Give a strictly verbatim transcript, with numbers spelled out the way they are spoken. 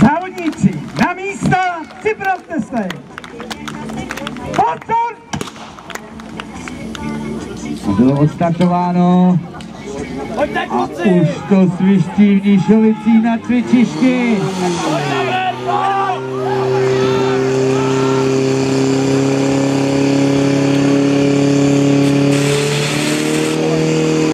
Závodníci, na místa, připravte se! Pozor! Bylo odstartováno a už to sviští v Níšovicích na cvičišti.